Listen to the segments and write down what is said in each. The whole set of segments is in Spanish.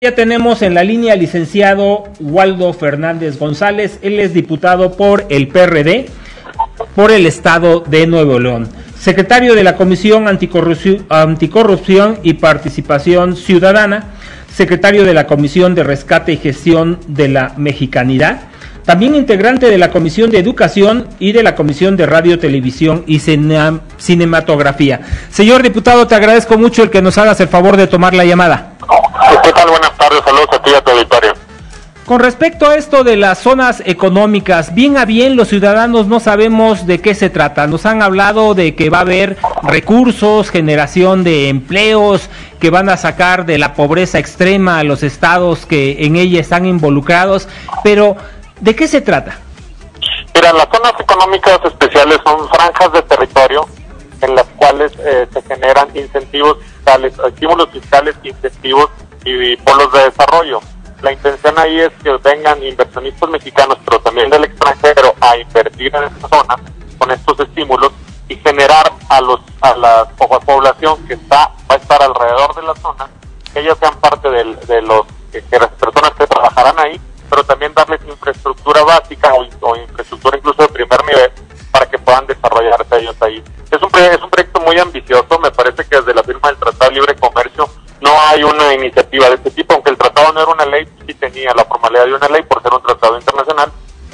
Ya tenemos en la línea al licenciado Waldo Fernández González. Él es diputado por el PRD, por el estado de Nuevo León, secretario de la Comisión Anticorrupción y Participación Ciudadana, secretario de la Comisión de Rescate y Gestión de la Mexicanidad, también integrante de la Comisión de Educación y de la Comisión de Radio, Televisión y Cinematografía. Señor diputado, te agradezco mucho el que nos hagas el favor de tomar la llamada. ¿Qué tal? Buenas tardes, saludos a ti y a tu auditorio. Con respecto a esto de las zonas económicas, bien a bien los ciudadanos no sabemos de qué se trata. Nos han hablado de que va a haber recursos, generación de empleos, que van a sacar de la pobreza extrema a los estados que en ella están involucrados, pero ¿de qué se trata? Mira, las zonas económicas especiales son franjas de territorio en las cuales se generan incentivos fiscales, estímulos fiscales, incentivos y polos de desarrollo. La intención ahí es que vengan inversionistas mexicanos, pero también del extranjero, a invertir en esta zona con estos estímulos y generar a la población que va a estar alrededor de la zona, que ellos sean parte de las personas que trabajarán ahí, pero también darles infraestructura básica o infraestructura incluso de primer nivel para que puedan desarrollarse ellos ahí. Es un proyecto muy ambicioso. Me parece que desde la firma del Tratado de Libre Comercio no hay una iniciativa de este tipo, aunque el tratado no era una ley, sí tenía la formalidad de una ley por ser un tratado internacional.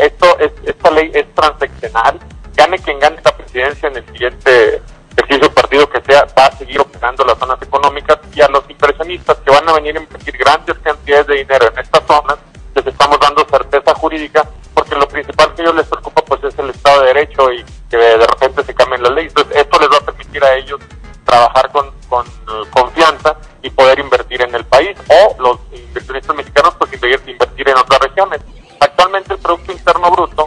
Esta ley es transeccional. Gane quien gane la presidencia en el siguiente ejercicio partido que sea, va a seguir operando las zonas económicas, y a los inversionistas que van a venir a invertir grandes cantidades de dinero en estas zonas, les estamos dando certeza jurídica, porque lo principal que a ellos les preocupa pues es el Estado de Derecho y que de repente se cambien las leyes. Entonces esto les va a permitir a ellos trabajar con confianza y poder invertir en el país, o los inversionistas mexicanos pues invertir en otras regiones. Actualmente el Producto Interno Bruto,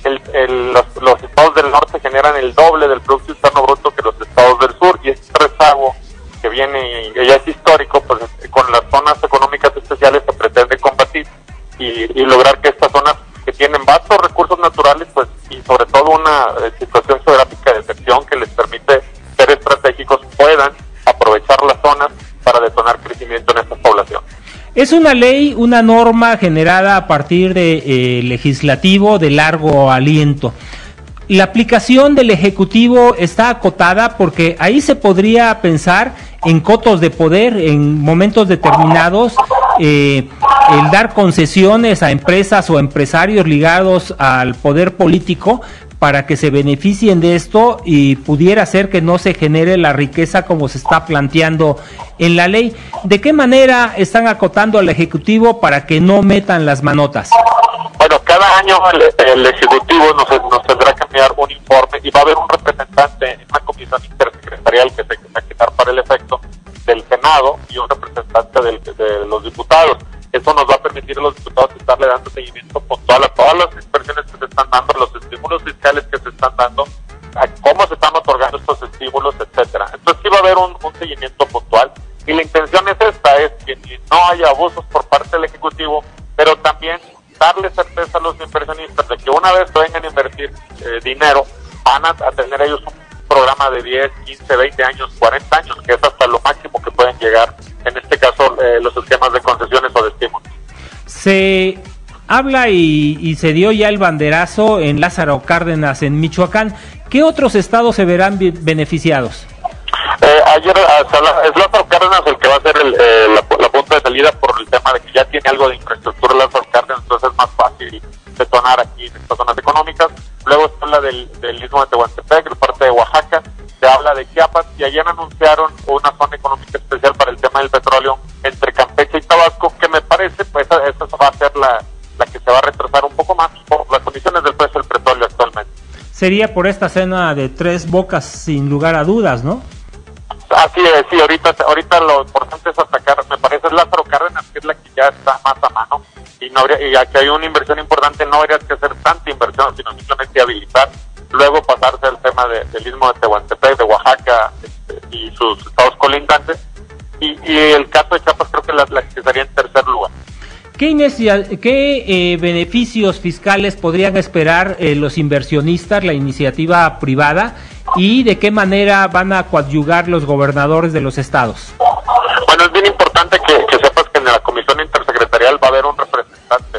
los estados del norte generan el doble del Producto Interno Bruto que los estados del sur, y este rezago que viene y ya es histórico, pues con las zonas económicas especiales se pretende combatir y lograr que estas zonas que tienen vastos recursos naturales, pues, y sobre todo una situación geográfica de excepción que les permite ser estratégicos, puedan aprovechar las zonas para detonar crecimiento en esta población. Es una ley, una norma generada a partir de legislativo de largo aliento. La aplicación del Ejecutivo está acotada porque ahí se podría pensar en cotos de poder en momentos determinados, el dar concesiones a empresas o empresarios ligados al poder político para que se beneficien de esto, y pudiera ser que no se genere la riqueza como se está planteando en la ley. ¿De qué manera están acotando al Ejecutivo para que no metan las manotas? Bueno, cada año el Ejecutivo nos tendrá que enviar un informe, y va a haber un representante en una comisión intersecretarial que se va a quitar para el efecto del Senado, y un representante de los diputados. Eso nos va a permitir a los diputados estarle dando seguimiento puntual a todas las inversiones que se están dando, los estímulos fiscales que se están dando, a cómo se están otorgando estos estímulos, etcétera. Entonces sí va a haber un seguimiento puntual, y la intención es que no haya abusos por parte del Ejecutivo, pero también darle certeza a los inversionistas de que una vez que vengan a invertir dinero, van a tener ellos un programa de 10, 15, 20 años, 40 años, que es hasta lo máximo que pueden llegar, en este caso los esquemas de concesiones o de estímulos. Se habla y se dio ya el banderazo en Lázaro Cárdenas, en Michoacán. ¿Qué otros estados se verán beneficiados? Ayer es Lázaro Cárdenas el que va a ser la punta de salida, por el tema de que ya tiene algo de infraestructura Lázaro Cárdenas, entonces es más fácil detonar aquí en estas zonas económicas. Luego se habla del istmo de Tehuantepec, la parte de Oaxaca, se habla de Chiapas, y ayer anunciaron una zona económica especial para el tema del petróleo entre Campeche y Tabasco, que me parece pues esa va a ser la que se va a retrasar un poco más por las condiciones del precio del petróleo actualmente. Sería por esta zona de Tres Bocas, sin lugar a dudas, ¿no? Así es, sí, ahorita lo importante es atacar, me parece, Lázaro Cárdenas, que es la que ya está más a mano, y aquí hay una inversión importante, no habría que hacer tanta inversión, sino simplemente habilitar, luego pasarse al tema del istmo de Tehuantepec, de Oaxaca, y sus estados colindantes, y el caso de Chiapas creo que la que estaría en tercer lugar. ¿Qué beneficios fiscales podrían esperar los inversionistas, la iniciativa privada, y de qué manera van a coadyuvar los gobernadores de los estados? Bueno, es bien importante que sepas que en la comisión intersecretarial va a haber un representante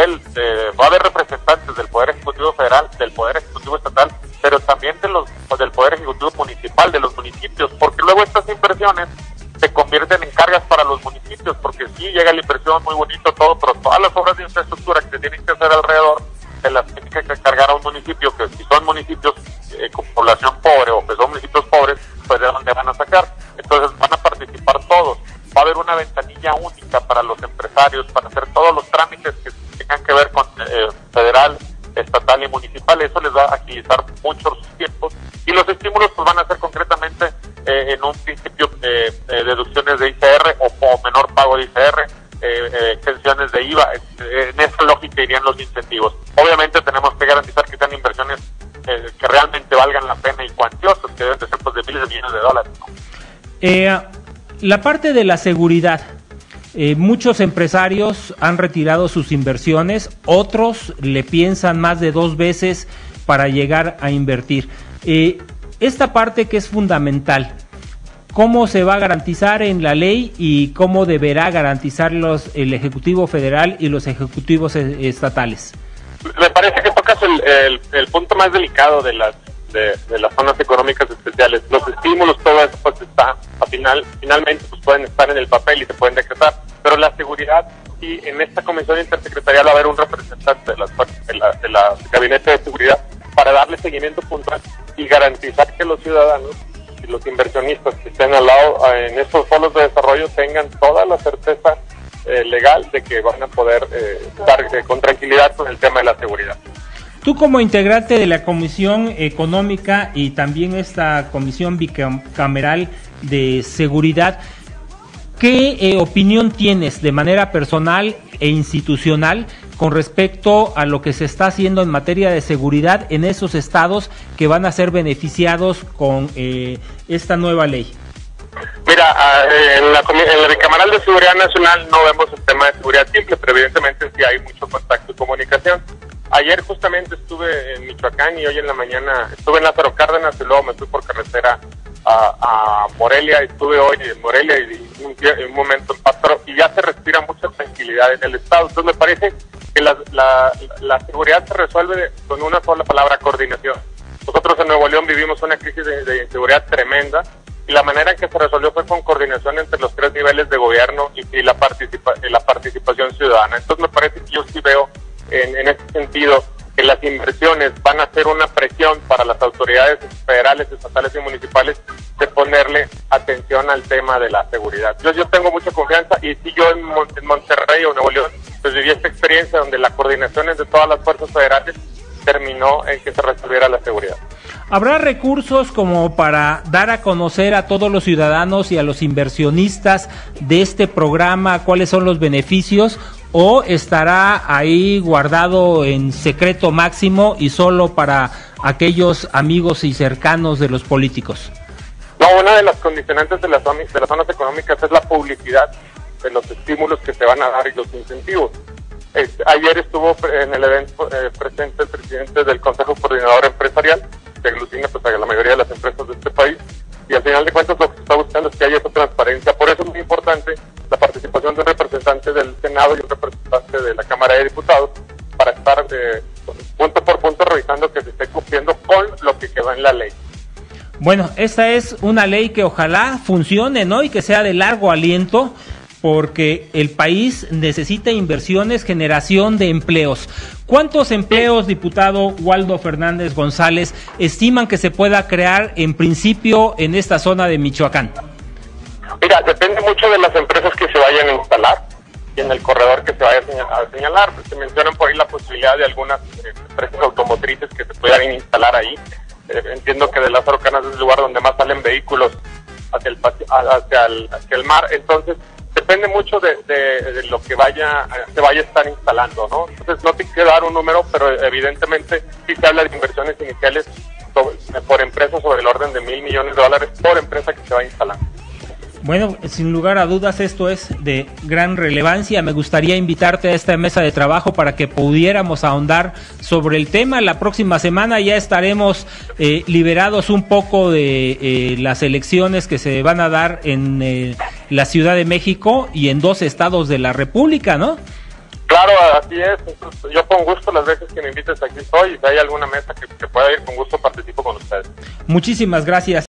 va a haber representantes del Poder Ejecutivo Federal, del Poder Ejecutivo Estatal, pero también del Poder Ejecutivo Municipal, de los municipios, porque luego estas inversiones se convierten en cargas para los municipios, porque sí llega la inversión, muy bonito todo, pero todas las obras de infraestructura que se tienen que hacer alrededor se las tiene que cargar a un municipio, que si son municipios con población pobre o que son municipios pobres, pues de dónde van a sacar. Entonces van a participar todos. Va a haber una ventanilla única para los empresarios, para hacer todos los trámites que tengan que ver con federal, estatal y municipal. Eso les va a agilizar mucho sus tiempos, y los estímulos pues van a ser concretamente en un principio deducciones de ICR o menor pago de ICR, exenciones de IVA. En esa lógica irían los incentivos. Obviamente tenemos que garantizar que sean inversiones que realmente valgan la pena y cuantiosas, que deben de ser pues de miles de millones de dólares, ¿no? La parte de la seguridad, muchos empresarios han retirado sus inversiones, otros le piensan más de 2 veces para llegar a invertir. Esta parte que es fundamental, ¿cómo se va a garantizar en la ley y cómo deberá garantizarlos el Ejecutivo Federal y los ejecutivos estatales? Me parece que tocas el punto más delicado de las zonas económicas especiales. Los estímulos, todo eso pues está, finalmente pues pueden estar en el papel y se pueden decretar, pero la seguridad, y en esta comisión intersecretarial va a haber un representante de la gabinete de seguridad para darle seguimiento puntual y garantizar que los ciudadanos y los inversionistas que estén al lado en estos foros de desarrollo tengan toda la certeza legal de que van a poder estar con tranquilidad con el tema de la seguridad. Tú, como integrante de la Comisión Económica y también esta Comisión Bicameral de Seguridad, ¿qué opinión tienes de manera personal e institucional con respecto a lo que se está haciendo en materia de seguridad en esos estados que van a ser beneficiados con esta nueva ley? Mira, en la Bicameral de Seguridad Nacional no vemos el tema de seguridad simple, pero evidentemente sí hay mucho contacto y comunicación. Ayer justamente estuve en Michoacán y hoy en la mañana estuve en Lázaro Cárdenas y luego me fui por carretera a Morelia. Estuve hoy en Morelia y un momento en Pátzcuaro, y ya se respira mucha tranquilidad en el estado. Entonces me parece que la seguridad se resuelve con una sola palabra: coordinación. Nosotros en Nuevo León vivimos una crisis de inseguridad tremenda, y la manera en que se resolvió fue con coordinación entre los 3 niveles de gobierno y la participación ciudadana. Entonces me parece que yo sí veo en este sentido que las inversiones van a ser una presión para las autoridades federales, estatales y municipales de ponerle atención al tema de la seguridad. Yo tengo mucha confianza, y si yo en Monterrey o Nuevo León pues viví esta experiencia donde la coordinación entre todas las fuerzas federales terminó en que se resolviera la seguridad. ¿Habrá recursos como para dar a conocer a todos los ciudadanos y a los inversionistas de este programa cuáles son los beneficios, o estará ahí guardado en secreto máximo y solo para aquellos amigos y cercanos de los políticos? No, una de las condicionantes de las zonas económicas es la publicidad de los estímulos que se van a dar y los incentivos. Ayer estuvo en el evento presente el presidente del Consejo Coordinador Empresarial, que aglutina pues a la mayoría de las empresas de este país, y al final de cuentas lo que se está buscando es que haya esa transparencia. Por eso es muy importante la participación de un representante del Senado y un representante de la Cámara de Diputados para estar punto por punto revisando que se esté cumpliendo con lo que quedó en la ley. Bueno, esta es una ley que ojalá funcione, ¿no? Y que sea de largo aliento, porque el país necesita inversiones, generación de empleos. ¿Cuántos empleos, diputado Waldo Fernández González, estiman que se pueda crear en principio en esta zona de Michoacán? Mira, depende mucho de las empresas que se vayan a instalar y en el corredor que se vaya a señalar. Se mencionan por ahí la posibilidad de algunas empresas automotrices que se puedan instalar ahí. Entiendo que de Lázaro Cárdenas es el lugar donde más salen vehículos hacia el mar. Entonces, depende mucho de lo que se vaya a estar instalando, ¿no? Entonces no te quiero dar un número, pero evidentemente sí se habla de inversiones iniciales por empresa sobre el orden de $1,000 millones por empresa que se va a instalar. Bueno, sin lugar a dudas esto es de gran relevancia. Me gustaría invitarte a esta mesa de trabajo para que pudiéramos ahondar sobre el tema. La próxima semana ya estaremos liberados un poco de las elecciones que se van a dar en la Ciudad de México y en 2 estados de la República, ¿no? Claro, así es. Entonces, yo con gusto las veces que me invites aquí estoy, y si hay alguna mesa que pueda ir, con gusto participo con ustedes. Muchísimas gracias.